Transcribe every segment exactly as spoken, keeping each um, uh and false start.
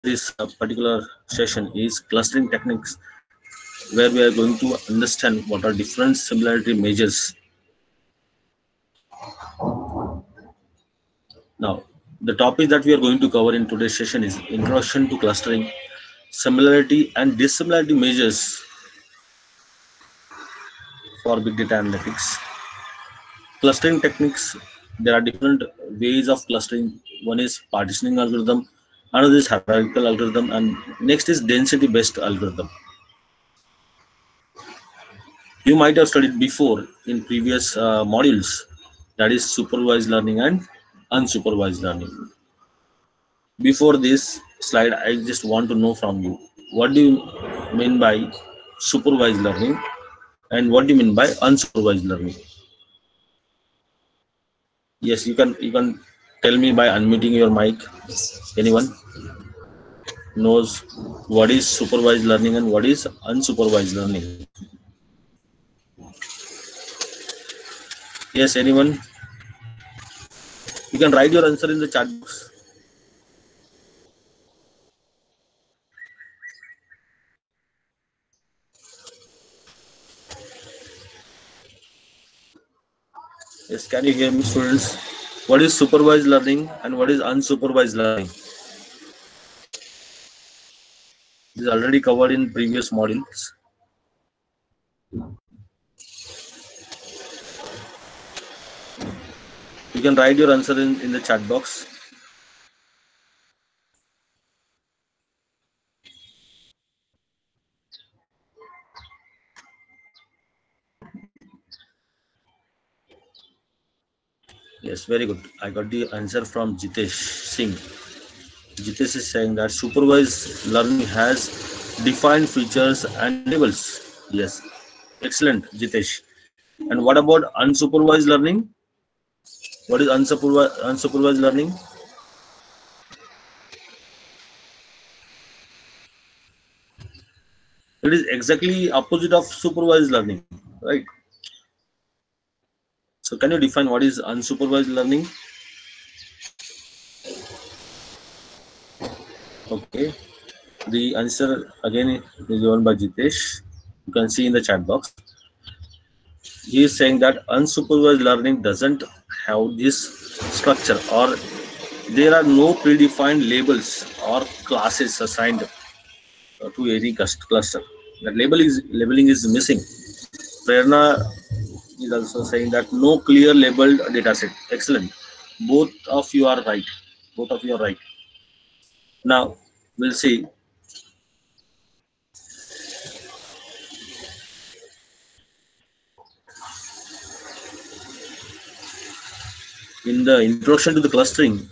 this uh, particular session is clustering techniques, where we are going to understand what are different similarity measures. Now, the topic that we are going to cover in today's session is introduction to clustering, similarity and dissimilarity measures for big data analytics. Clustering techniques, there are different ways of clustering. One is partitioning algorithm, another is hierarchical algorithm, and next is density based algorithm. You might have studied before in previous uh, modules, that is supervised learning and unsupervised learning. Before this slide, I just want to know from you, what do you mean by supervised learning and what do you mean by unsupervised learning? Yes, you can you can tell me by unmuting your mic. Anyone knows what is supervised learning and what is unsupervised learning? Yes, anyone? You can write your answer in the chat box. Yes, can you hear me, students? What is supervised learning and what is unsupervised learning? This is already covered in previous modules. You can write your answer in, in the chat box. Yes, very good. I got the answer from Jitesh Singh. Jitesh is saying that supervised learning has defined features and labels. Yes, excellent, Jitesh. And what about unsupervised learning? What is unsupervised, unsupervised learning? It is exactly opposite of supervised learning, right? So can you define what is unsupervised learning? Okay, the answer again is given by Jitesh. You can see in the chat box. He is saying that unsupervised learning doesn't have this structure, or there are no predefined labels or classes assigned to any cluster. That label is labeling is missing. Prerna is also saying that no clear labeled dataset. Excellent. Both of you are right. Both of you are right. Now we'll see. In the introduction to the clustering,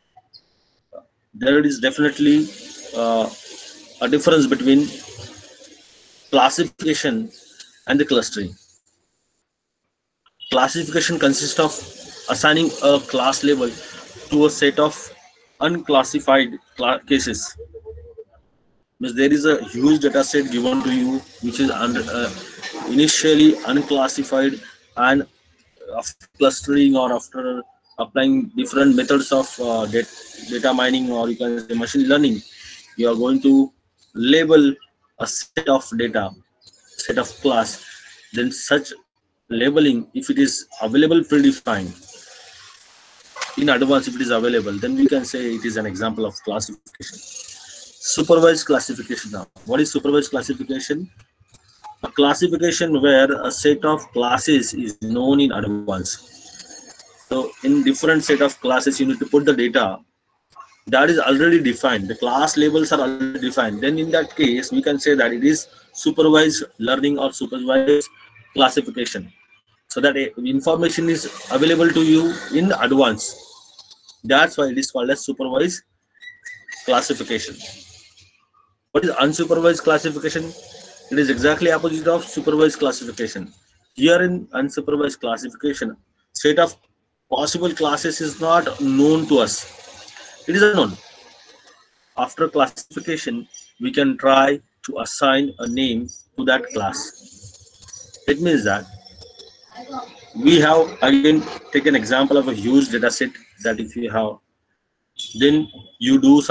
there is definitely uh, a difference between classification and the clustering. Classification consists of assigning a class label to a set of unclassified cases. Means there is a huge data set given to you which is under, uh, initially unclassified, and after clustering or after applying different methods of uh, data mining, or you can say machine learning, you are going to label a set of data, set of class. Then such labeling, if it is available predefined in advance, if it is available, then we can say it is an example of classification. Supervised classification. Now, what is supervised classification? A classification where a set of classes is known in advance. So in different set of classes, you need to put the data that is already defined. The class labels are already defined. Then in that case, we can say that it is supervised learning or supervised classification. So that information is available to you in advance. That's why it is called as supervised classification. What is unsupervised classification? It is exactly opposite of supervised classification. Here in unsupervised classification, set of possible classes is not known to us. It is unknown. After classification, we can try to assign a name to that class. It means that we have, again, take an example of a huge data set, that if you have, then you do some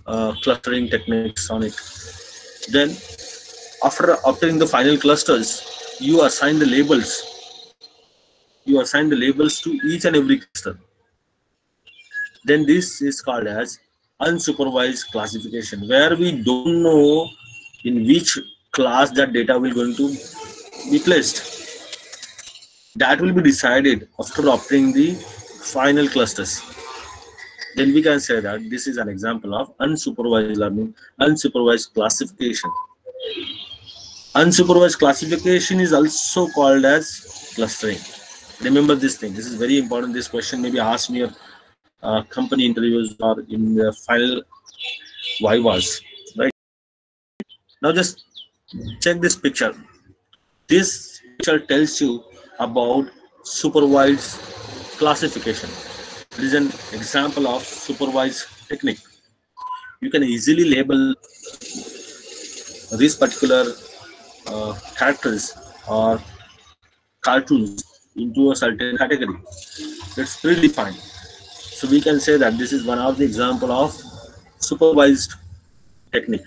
uh, clustering techniques on it. Then, after obtaining the final clusters, you assign the labels. You assign the labels to each and every cluster. Then this is called as unsupervised classification, where we don't know in which class that data will going to be placed. That will be decided after obtaining the final clusters. Then we can say that this is an example of unsupervised learning, unsupervised classification. Unsupervised classification is also called as clustering. Remember this thing. This is very important. This question may be asked in your uh, company interviews or in the final vivas. Right now, just check this picture. This picture tells you about supervised classification. It is an example of supervised technique. You can easily label these particular uh, characters or cartoons into a certain category. It's predefined. So we can say that this is one of the example of supervised technique.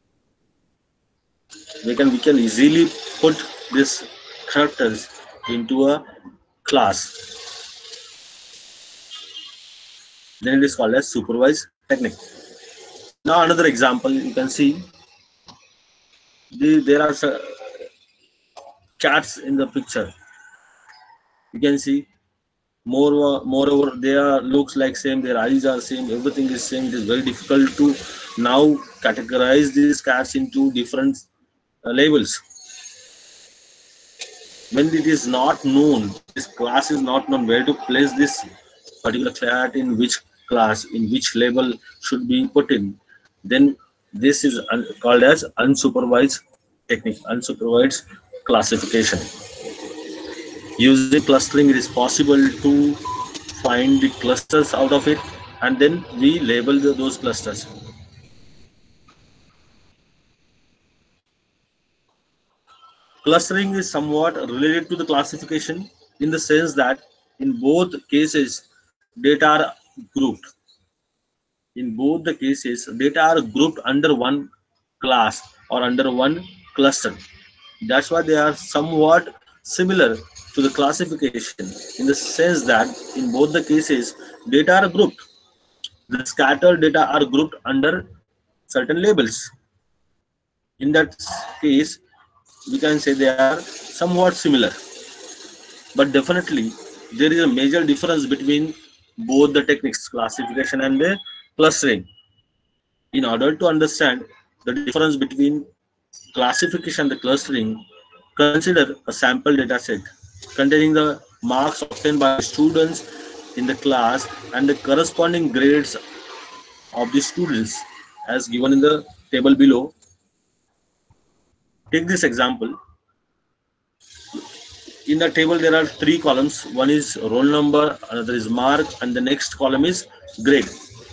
We can we can easily put these characters into a class. Then it is called as supervised technique. Now another example you can see the, there are uh, cats in the picture. You can see more moreover they are looks like same, their eyes are same, everything is same. It is very difficult to now categorize these cats into different uh, labels when it is not known, this class is not known where to place this particular cat in which class, in which label should be put in. Then this is un- called as unsupervised technique, unsupervised classification. Using clustering, it is possible to find the clusters out of it, and then we label the, those clusters. Clustering is somewhat related to the classification in the sense that in both cases data are grouped. In both the cases data are grouped under one class or under one cluster. That's why they are somewhat similar to the classification in the sense that in both the cases data are grouped. The scattered data are grouped under certain labels. In that case, we can say they are somewhat similar. But definitely, there is a major difference between both the techniques, classification and the clustering. In order to understand the difference between classification and the clustering, consider a sample data set containing the marks obtained by students in the class and the corresponding grades of the students as given in the table below. Take this example. In the table there are three columns. One is roll number, another is mark, and the next column is grade.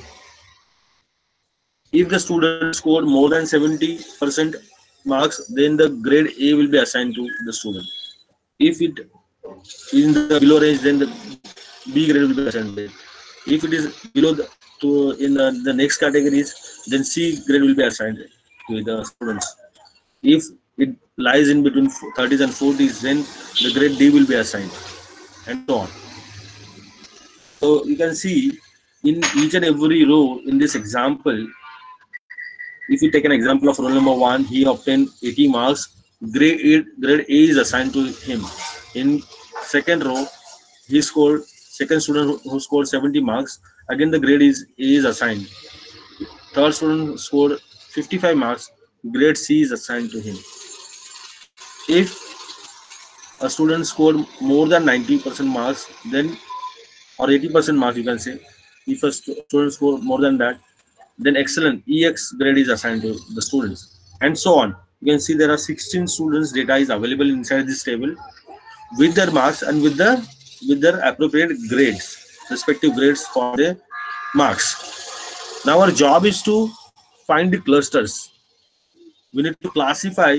If the student scored more than seventy percent marks, then the grade A will be assigned to the student. If it is in the below range, then the B grade will be assigned to it. If it is below the, to in the, the next categories, then C grade will be assigned to the students. If it lies in between thirties and forties, then the grade D will be assigned, and so on. So you can see in each and every row in this example, if you take an example of roll number one, he obtained eighty marks. Grade A, grade A is assigned to him. In second row, he scored second student who scored seventy marks. Again, the grade is A is assigned. Third student scored fifty-five marks. Grade C is assigned to him. If a student scored more than ninety percent marks, then or eighty percent marks, you can say. If a student scored more than that, then excellent E X grade is assigned to the students, and so on. You can see there are sixteen students data is available inside this table with their marks and with the with their appropriate grades, respective grades for the marks. Now our job is to find the clusters. We need to classify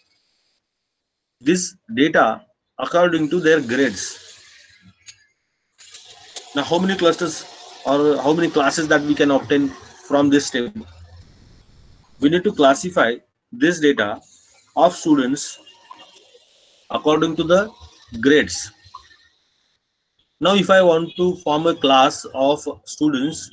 this data according to their grades. Now how many clusters or how many classes that we can obtain from this table? we need to classify this data of students according to the grades. Now, if I want to form a class of students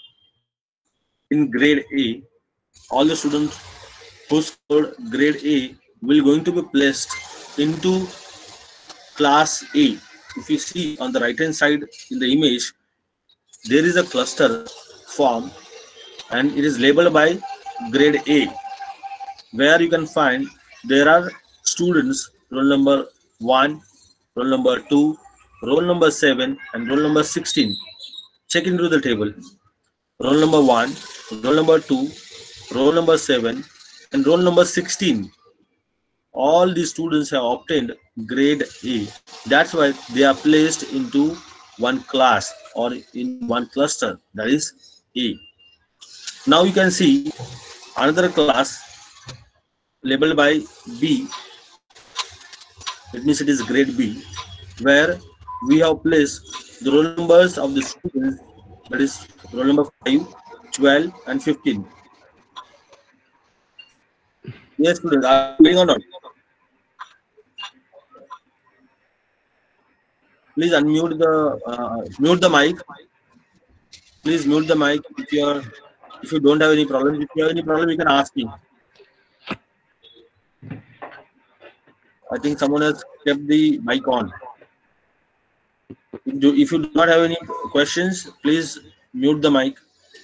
in grade A, all the students who scored grade A will going to be placed into class A. If you see on the right hand side in the image, there is a cluster form and it is labeled by grade A, where you can find there are students roll number one, roll number two, roll number seven, and roll number sixteen. Check into the table. Roll number one, roll number two, roll number seven, and roll number sixteen. All these students have obtained grade A. That's why they are placed into one class or in one cluster, that is A. Now you can see another class labeled by B. It means it is grade B, where we have placed the roll numbers of the students, that is roll number five, twelve, and fifteen. Yes, students, are you getting or not? Please unmute the uh, mute the mic. Please mute the mic if you are if you don't have any problem. If you have any problem, you can ask me. I think someone has kept the mic on. If you, if you do not have any questions, please mute the mic.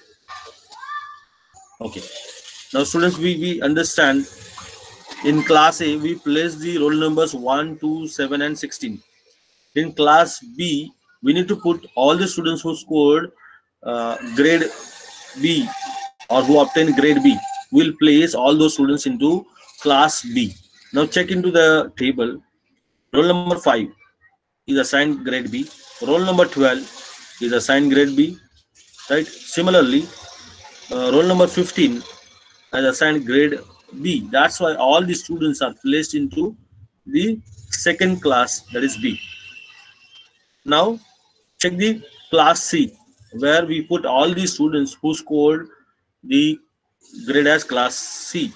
Okay. Now, students, we, we understand in class A, we place the roll numbers one, two, seven, and sixteen. In class B, we need to put all the students who scored uh, grade B or who obtained grade B. We'll place all those students into class B. Now, check into the table. Roll number five is assigned grade B. Roll number twelve is assigned grade B. Right. Similarly, uh, roll number fifteen has assigned grade B. That's why all the students are placed into the second class, that is B. Now, check the class C, where we put all the students who scored the grade as class C.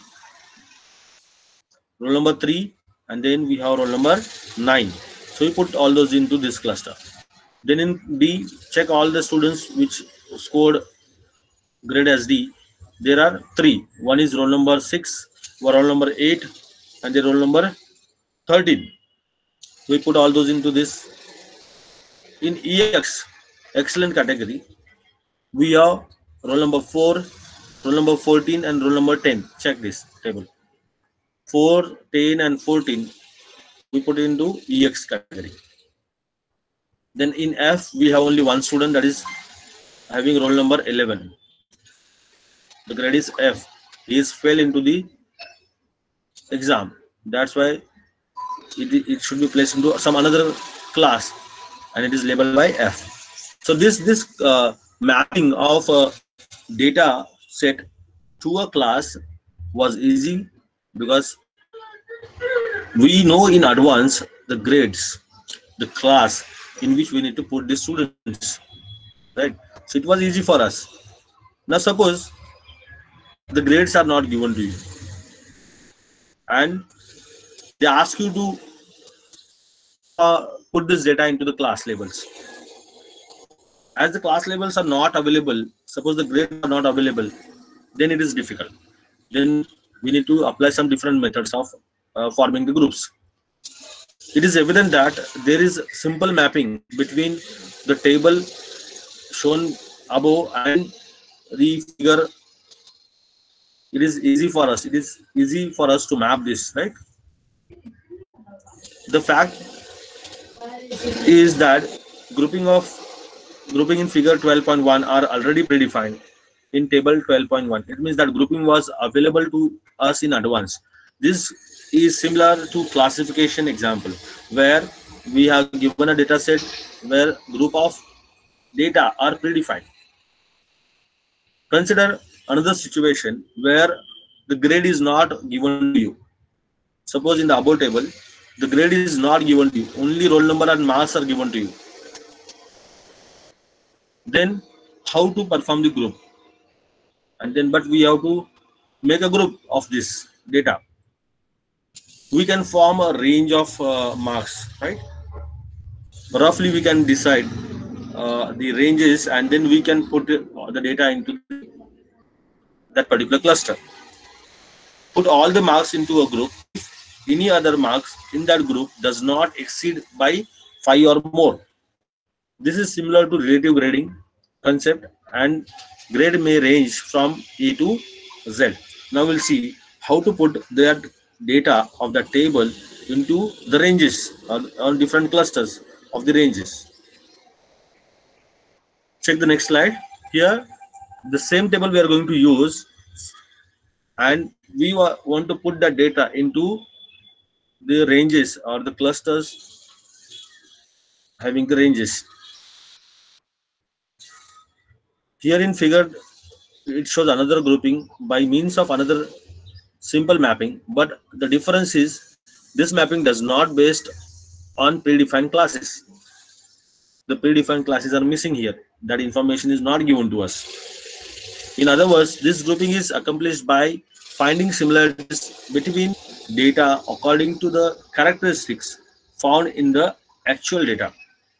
Roll number three, and then we have roll number nine. So we put all those into this cluster. Then in D, check all the students which scored grade as D. There are three. One is roll number six, roll number eight, and the roll number thirteen. We put all those into this. In E X, excellent category, we have roll number four, roll number fourteen, and roll number ten. Check this table. four, ten, and fourteen, we put into E X category. Then in F, we have only one student, that is having roll number eleven. The grade is F. He is fell into the exam. That's why it, it should be placed into some another class, and it is labeled by F. So this this uh, mapping of a data set to a class was easy because we know in advance the grades, the class in which we need to put the students, right? So it was easy for us. Now suppose the grades are not given to you and they ask you to uh, put this data into the class labels. As the class labels are not available, suppose the grades are not available, then it is difficult. Then we need to apply some different methods of uh, forming the groups. It is evident that there is simple mapping between the table shown above and the figure. It is easy for us. It is easy for us to map this, right? The fact is that grouping of grouping in figure twelve point one are already predefined in table twelve point one. It means that grouping was available to us in advance. This is similar to classification example, where we have given a data set where group of data are predefined. Consider another situation where the grade is not given to you. Suppose in the above table, the grade is not given to you. Only roll number and marks are given to you. Then how to perform the group? And then, but we have to make a group of this data, we can form a range of uh, marks, right? Roughly we can decide uh, the ranges, and then we can put it, uh, the data into the, that particular cluster. Put all the marks into a group. If any other marks in that group does not exceed by five or more, this is similar to relative grading concept, and grade may range from A to Z. Now we'll see how to put that data of the table into the ranges on, on different clusters of the ranges. Check the next slide. Here, the same table we are going to use, and we wa- want to put the data into the ranges or the clusters having the ranges. Here in figure, it shows another grouping by means of another simple mapping, but the difference is this mapping does not based on predefined classes. The predefined classes are missing here. That information is not given to us. In other words, this grouping is accomplished by finding similarities between data according to the characteristics found in the actual data.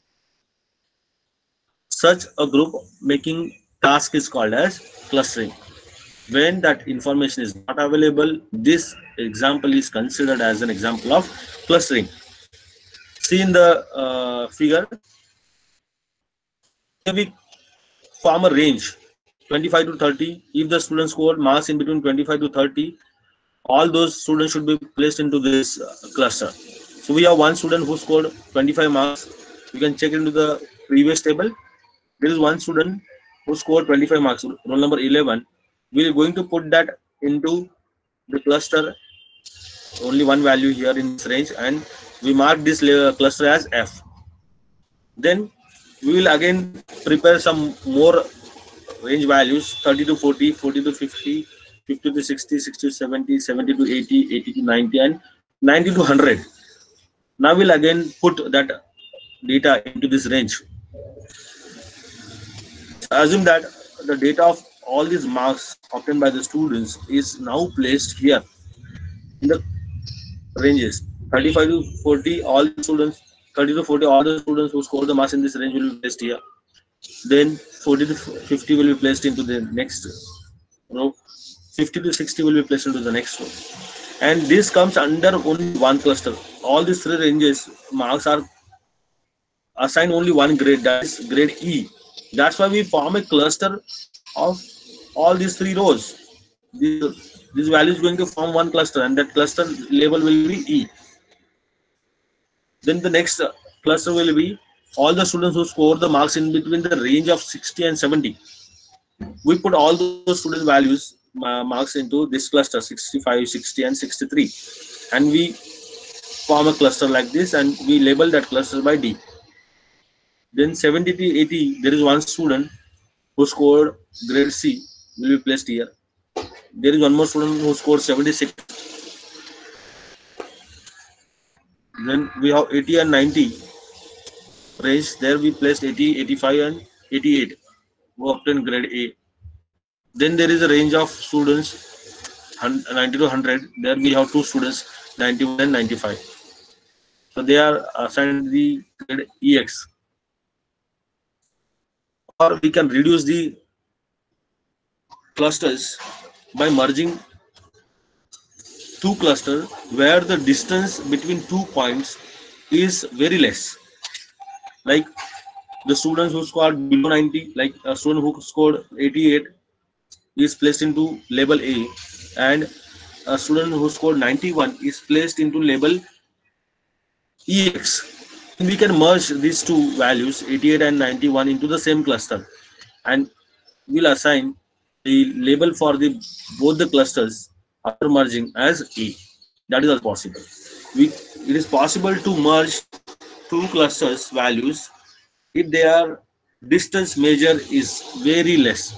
Such a group making task is called as clustering. When that information is not available, this example is considered as an example of clustering. See in the uh, figure, here we form a range twenty-five to thirty. If the student scored marks in between twenty-five to thirty, all those students should be placed into this uh, cluster. So we have one student who scored twenty-five marks. You can check into the previous table. There is one student who scored twenty-five marks, roll number eleven. We are going to put that into the cluster, only one value here in this range, and we mark this cluster as F. Then we will again prepare some more range values: thirty to forty, forty to fifty, fifty to sixty, sixty to seventy, seventy to eighty, eighty to ninety, and ninety to one hundred. Now we'll again put that data into this range. Assume that the data of all these marks obtained by the students is now placed here in the ranges thirty-five to forty. All the students, thirty to forty, all the students who score the marks in this range will be placed here. Then forty to fifty will be placed into the next row. fifty to sixty will be placed into the next row. And this comes under only one cluster. All these three ranges marks are assigned only one grade, that is grade E. That's why we form a cluster of all these three rows. This, this value is going to form one cluster, and that cluster label will be E. Then the next cluster will be all the students who score the marks in between the range of sixty and seventy. We put all those student values uh, marks into this cluster sixty-five, sixty, and sixty-three, and we form a cluster like this, and we label that cluster by D. Then seventy to eighty, there is one student who scored grade C, will be placed here. There is one more student who scored seventy-six. Then we have eighty and ninety range. There we placed eighty, eighty-five, and eighty-eight who obtained grade A. Then there is a range of students ninety to one hundred. There we have two students, ninety-one and ninety-five. So they are assigned the grade E X. Or we can reduce the clusters by merging two clusters where the distance between two points is very less. Like the students who scored below ninety, like a student who scored eighty-eight is placed into label A, and a student who scored ninety-one is placed into label E X. We can merge these two values, eighty-eight and ninety-one, into the same cluster, and we'll assign the label for the both the clusters after merging as E. That is also possible. We, it is possible to merge two clusters values if their distance measure is very less,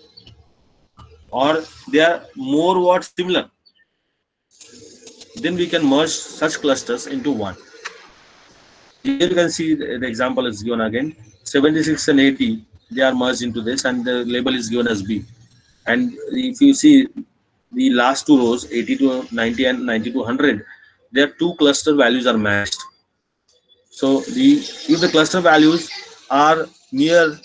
or they are more what similar. Then we can merge such clusters into one. Here you can see the, the example is given again. seventy-six and eighty, they are merged into this, and the label is given as B. And if you see the last two rows, eighty to ninety and ninety to one hundred, their two cluster values are matched. So the if the cluster values are near,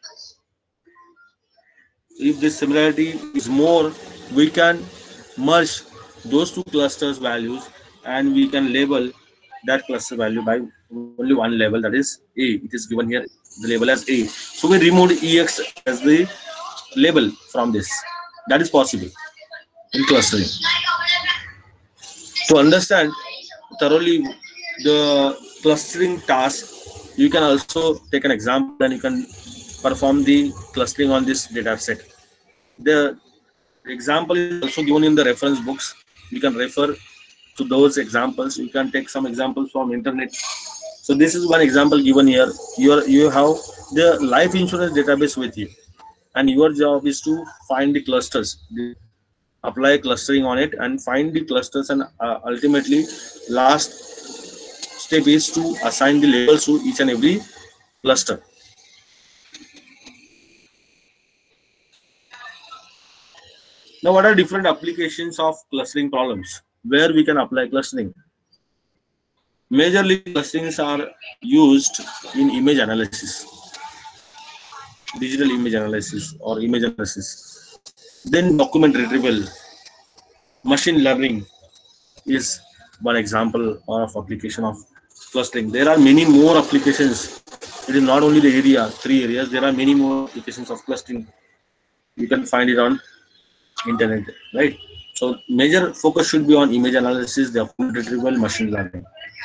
if this similarity is more, we can merge those two clusters values and we can label that cluster value by only one label, that is A. It is given here the label as A. So we removed E X as the label from this. That is possible in clustering. To understand thoroughly the clustering task, you can also take an example and you can perform the clustering on this data set. The example is also given in the reference books. You can refer to those examples. You can take some examples from internet. So this is one example given here. You are you have the life insurance database with you, and your job is to find the clusters, apply clustering on it, and find the clusters, and uh, ultimately last step is to assign the labels to each and every cluster. Now, what are different applications of clustering problems where we can apply clustering? Majorly, clusterings are used in image analysis, digital image analysis or image analysis. Then document retrieval, machine learning is one example of application of clustering. There are many more applications. It is not only the area, three areas. There are many more applications of clustering. You can find it on internet, right? So major focus should be on image analysis, document retrieval, machine learning.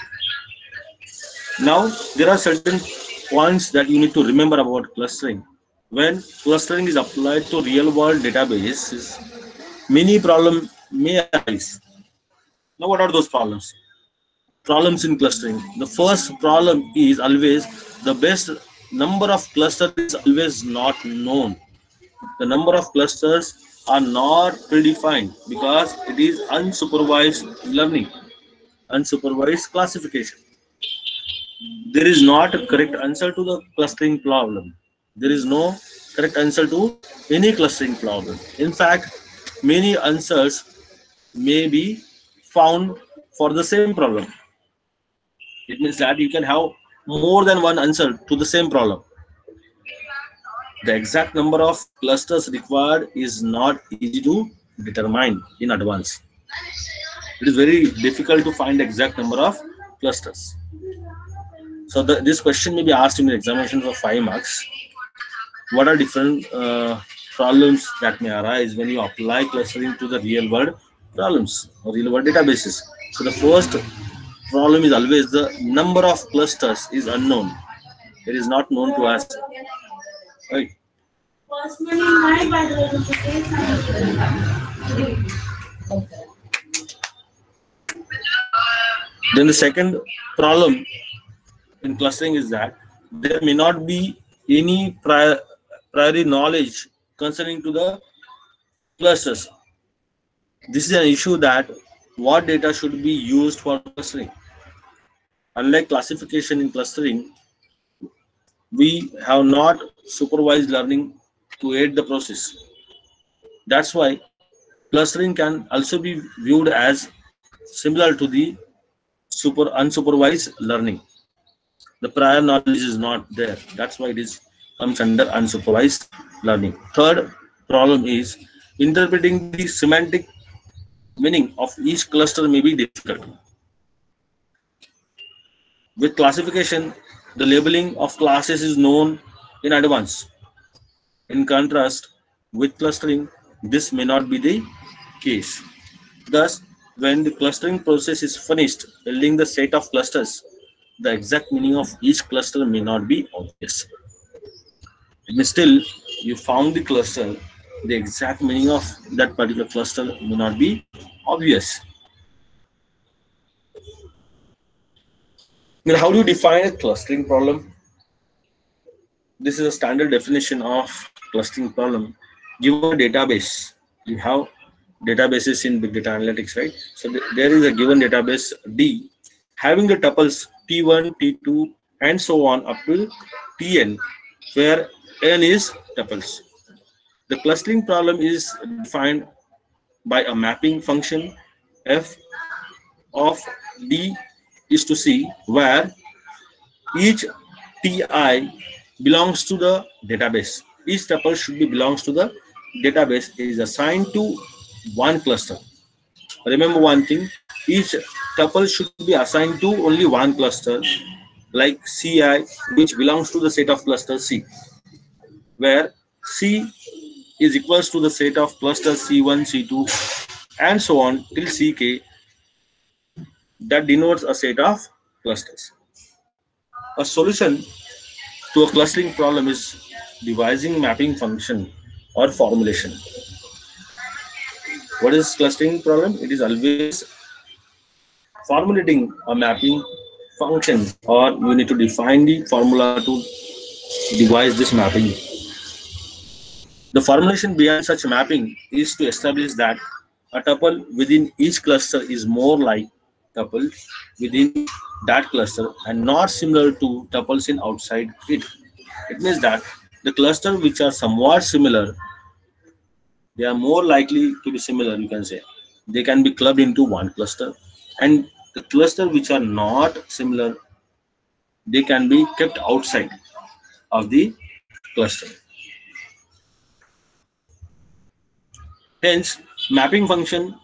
Now there are certain points that you need to remember about clustering. When clustering is applied to real-world databases, many problems may arise. Now, what are those problems? Problems in clustering. The first problem is always the best number of clusters is always not known. The number of clusters are not predefined because it is unsupervised learning, unsupervised classification. There is not a correct answer to the clustering problem. There is no correct answer to any clustering problem. In fact, many answers may be found for the same problem. It means that you can have more than one answer to the same problem. The exact number of clusters required is not easy to determine in advance. It is very difficult to find the exact number of clusters. So the, this question may be asked in the examination for five marks. What are different uh, problems that may arise when you apply clustering to the real world problems or real world databases? So the first problem is always the number of clusters is unknown. It is not known to us, right? Then the second problem in clustering is that there may not be any prior prior knowledge concerning to the clusters. This is an issue that what data should be used for clustering. Unlike classification in clustering, we have not supervised learning to aid the process. That's why clustering can also be viewed as similar to the super unsupervised learning. The prior knowledge is not there. That's why it is comes under unsupervised learning. Third problem is interpreting the semantic meaning of each cluster may be difficult. With classification, the labeling of classes is known in advance. In contrast, with clustering, this may not be the case. Thus, when the clustering process is finished, building the set of clusters, the exact meaning of each cluster may not be obvious. It may still, you found the cluster, the exact meaning of that particular cluster may not be obvious. Then how do you define a clustering problem? This is a standard definition of clustering problem. Given a database, you have databases in big data analytics, right? So th there is a given database D having the tuples T one, T two, and so on up to T N, where N is tuples. The clustering problem is defined by a mapping function f of d is to c, where each ti belongs to the database. Each tuple should be belongs to the database is assigned to one cluster. Remember one thing, each tuple should be assigned to only one cluster, like ci, which belongs to the set of cluster c, where c is equals to the set of cluster c one, c two, and so on till ck, that denotes a set of clusters. A solution to a clustering problem is devising mapping function or formulation. What is clustering problem? It is always formulating a mapping function, or you need to define the formula to devise this mapping. The formulation behind such mapping is to establish that a tuple within each cluster is more like tuple within that cluster and not similar to tuples in outside it. It means that the cluster which are somewhat similar, they are more likely to be similar, you can say. They can be clubbed into one cluster, and the cluster which are not similar, they can be kept outside of the cluster. Hence, mapping function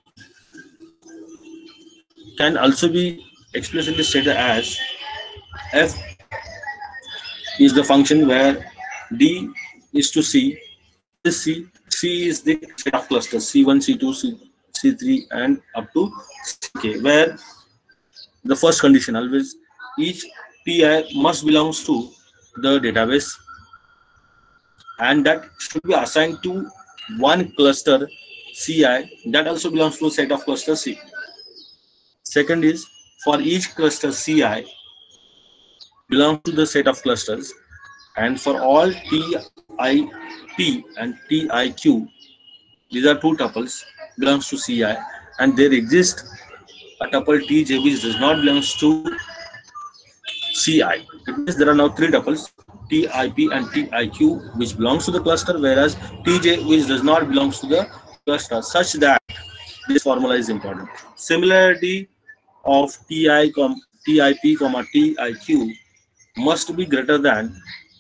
can also be explicitly stated as f is the function where d is to c. What is c? C is the set of clusters c one, c two, c, c3, and up to ck, where the first condition always each ti must belongs to the database, and that should be assigned to one cluster ci that also belongs to a set of cluster c. Second is, for each cluster ci belongs to the set of clusters, and for all tip and tiq, these are two tuples, belongs to ci, and there exists a tuple tj which does not belongs to ci. It means there are now three tuples, tip and tiq, which belongs to the cluster, whereas tj which does not belongs to the cluster, such that this formula is important. Similarity of ti, tip, comma tiq must be greater than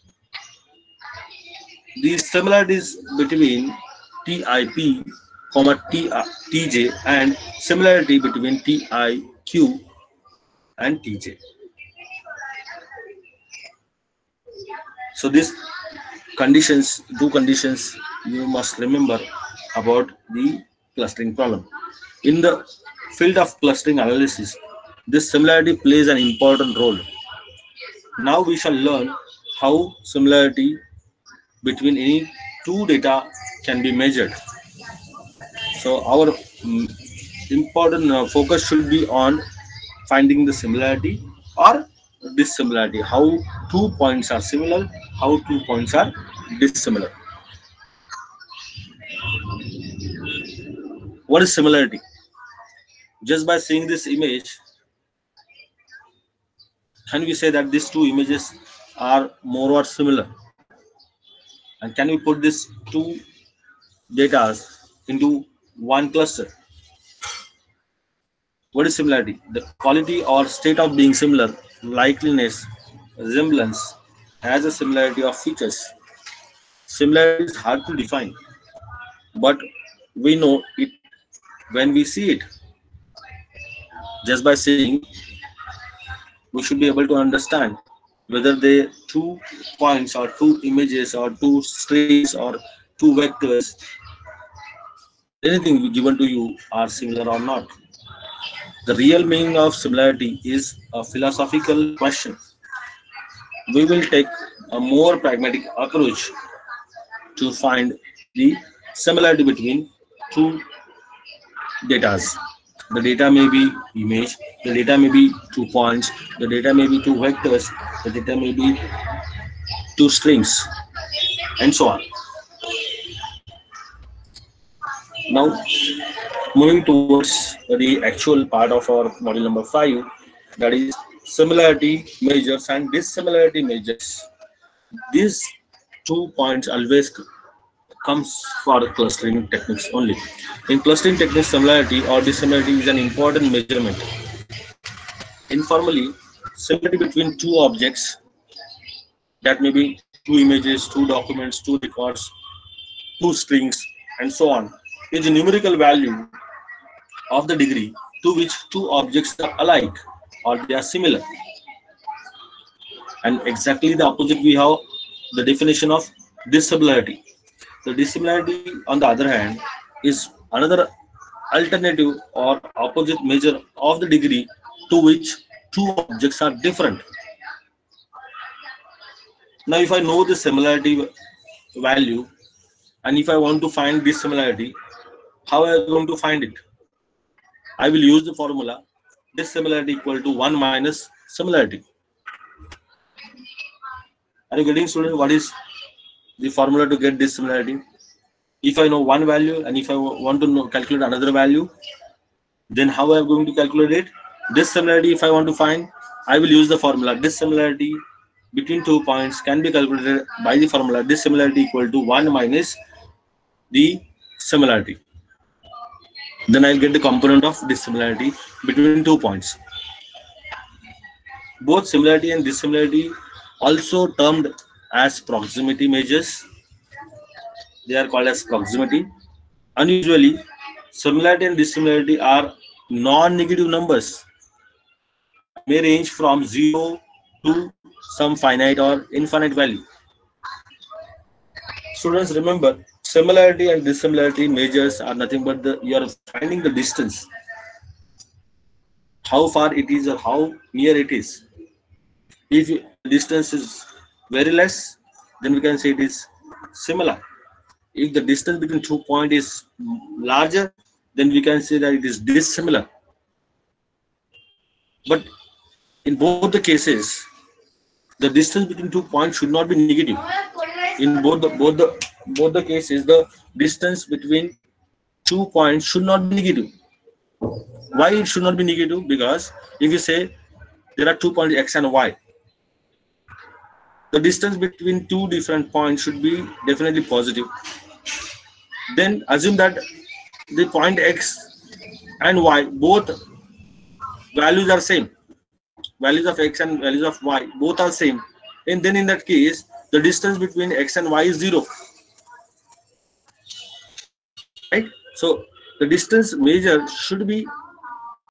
the similarities between tip, comma tj, and similarity between tiq and tj. So these conditions, two conditions you must remember about the clustering problem. In the field of clustering analysis, this similarity plays an important role. Now we shall learn how similarity between any two data can be measured. So our mm, important uh, focus should be on finding the similarity or dissimilarity. How two points are similar, how two points are dissimilar. What is similarity? Just by seeing this image, can we say that these two images are more or similar? And can we put these two data into one cluster? What is similarity? The quality or state of being similar, likeliness, resemblance, has a similarity of features. Similarity is hard to define, but we know it when we see it. Just by seeing, we should be able to understand whether the two points or two images or two strings or two vectors, anything given to you, are similar or not. The real meaning of similarity is a philosophical question. We will take a more pragmatic approach to find the similarity between two datas. The data may be image, the data may be two points, the data may be two vectors, the data may be two strings, and so on. Now, moving towards the actual part of our module number five, that is similarity measures and dissimilarity measures. These two points always comes for clustering techniques only. In clustering techniques, similarity or dissimilarity is an important measurement. Informally, similarity between two objects, that may be two images, two documents, two records, two strings, and so on, is a numerical value of the degree to which two objects are alike or they are similar. And exactly the opposite, we have the definition of dissimilarity. The dissimilarity, on the other hand, is another alternative or opposite measure of the degree to which two objects are different. Now, if I know the similarity value and if I want to find dissimilarity, how am I going to find it? I will use the formula dissimilarity equal to one minus similarity. Are you getting, students, what is the formula to get dissimilarity? If I know one value and if I want to know, calculate another value, then how am I going to calculate it? Dissimilarity, if I want to find, I will use the formula dissimilarity between two points can be calculated by the formula dissimilarity equal to one minus the similarity. Then I'll get the component of dissimilarity between two points. Both similarity and dissimilarity, also termed as proximity measures, they are called as proximity. Unusually, similarity and dissimilarity are non-negative numbers and may range from zero to some finite or infinite value. Students, remember, similarity and dissimilarity measures are nothing but the you are finding the distance, how far it is or how near it is. If the distance is very less, then we can say it is similar. If the distance between two points is larger, then we can say that it is dissimilar. But in both the cases, the distance between two points should not be negative. In both the both the both the cases, the distance between two points should not be negative. Why it should not be negative? Because if you say there are two points x and y, the distance between two different points should be definitely positive. Then assume that the point x and y, both values are same. Values of x and values of y both are same. And then in that case, the distance between x and y is zero. Right? So the distance measure should be